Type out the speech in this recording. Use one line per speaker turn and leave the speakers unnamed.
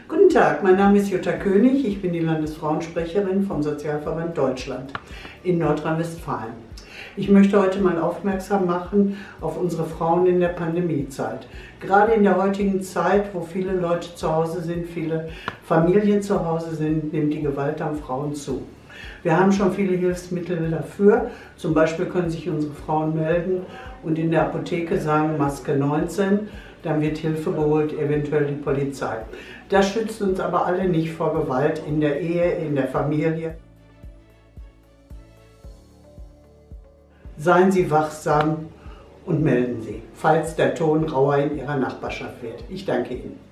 Guten Tag, mein Name ist Jutta König, ich bin die Landesfrauensprecherin vom Sozialverband Deutschland in Nordrhein-Westfalen. Ich möchte heute mal aufmerksam machen auf unsere Frauen in der Pandemiezeit. Gerade in der heutigen Zeit, wo viele Leute zu Hause sind, viele Familien zu Hause sind, nimmt die Gewalt an Frauen zu. Wir haben schon viele Hilfsmittel dafür, zum Beispiel können sich unsere Frauen melden und in der Apotheke sagen Maske 19, dann wird Hilfe geholt, eventuell die Polizei. Das schützt uns aber alle nicht vor Gewalt in der Ehe, in der Familie. Seien Sie wachsam und melden Sie, falls der Ton rauer in Ihrer Nachbarschaft wird. Ich danke Ihnen.